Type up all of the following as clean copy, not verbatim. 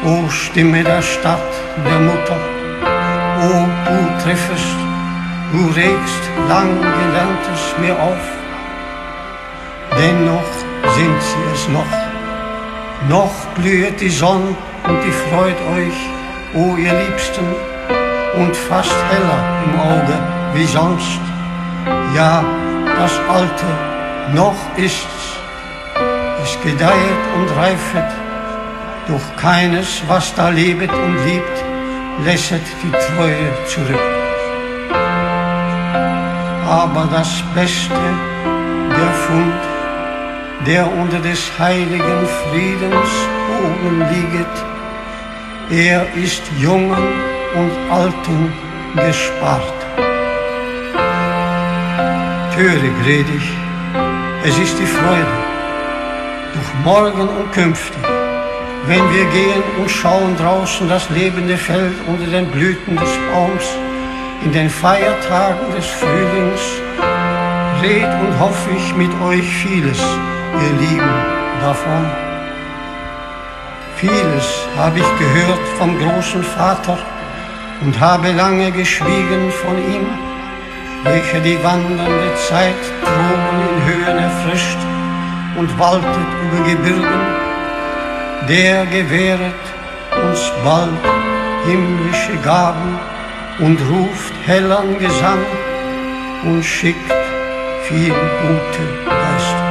O Stimme der Stadt, der Mutter, o du triffest, du regst lang Gelerntes mir auf. Dennoch sind sie es noch blühet die Sonne und die freut euch, o ihr Liebsten, und fast heller im Auge wie sonst. Ja, das Alte, noch ist's, es gedeihet und reifet, doch keines, was da lebet und liebt, lässet die Treue zurück. Aber das Beste, der Fund, der unter des heiligen Friedens oben lieget, er ist Jungen und Alten gespart. Törig red ich, es ist die Freude, doch morgen und künftig, wenn wir gehen und schauen draußen das lebende Feld unter den Blüten des Baums, in den Feiertagen des Frühlings, red und hoffe ich mit euch vieles, ihr Lieben, davon. Vieles habe ich gehört vom großen Vater und habe lange geschwiegen von ihm, welcher die wandernde Zeit droben in Höhen erfrischt und waltet über Gebirgen. Der gewähret uns bald himmlische Gaben und ruft hellern Gesang und schickt viel gute Geister.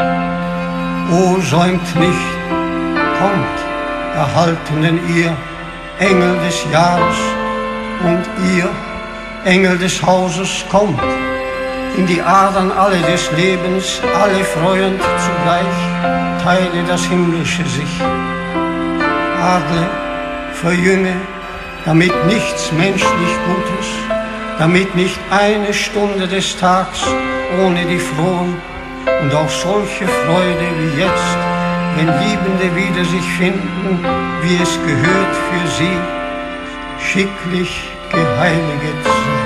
O säumt nicht, kommt, erhaltenen ihr Engel des Jahres, und ihr Engel des Hauses, kommt in die Adern alle des Lebens, alle freuend zugleich, teile das Himmlische sich. Adle, verjünge, damit nichts menschlich Gutes, damit nicht eine Stunde des Tags ohne die frohen und auch solche Freude wie jetzt, wenn Liebende wieder sich finden, wie es gehört für sie, schicklich geheiliget sei.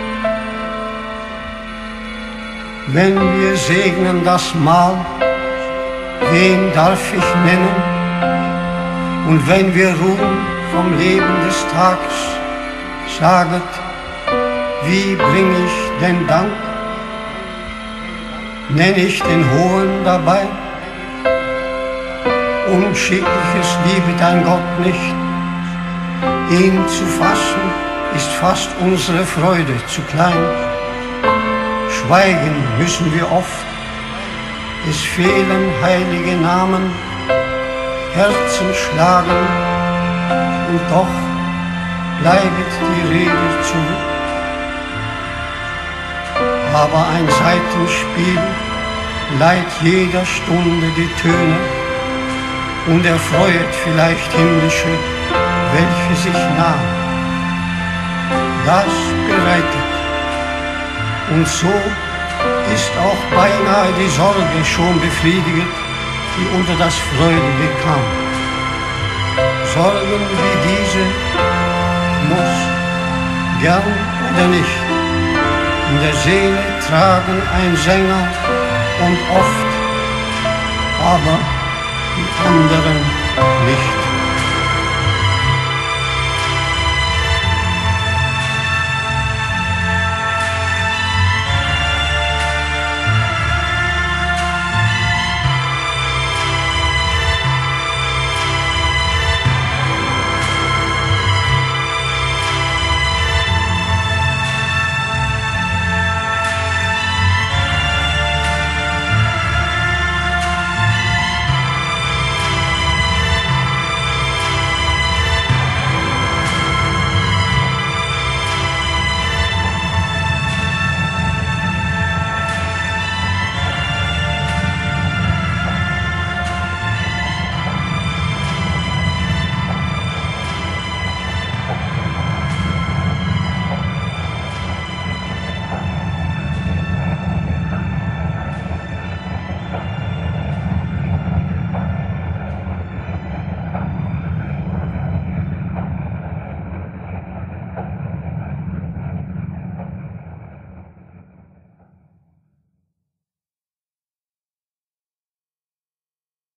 Wenn wir segnen das Mahl, wen darf ich nennen? Und wenn wir ruhen vom Leben des Tags, saget, wie bring ich den Dank? Nenn ich den Hohen dabei? Unschickliches liebet ein Gott nicht. Ihn zu fassen ist fast unsere Freude zu klein. Schweigen müssen wir oft, es fehlen heilige Namen, Herzen schlagen, und doch bleibet die Rede zurück. Aber ein Saitenspiel leiht jeder Stunde die Töne und erfreuet vielleicht himmlische, welche sich nahen. Das bereitet, und so ist auch beinahe die Sorge schon befriedigt, die unter das Freudige kam. Sorgen wie diese muss, gern oder nicht, in der Seele tragen ein Sänger und oft, aber die anderen nicht.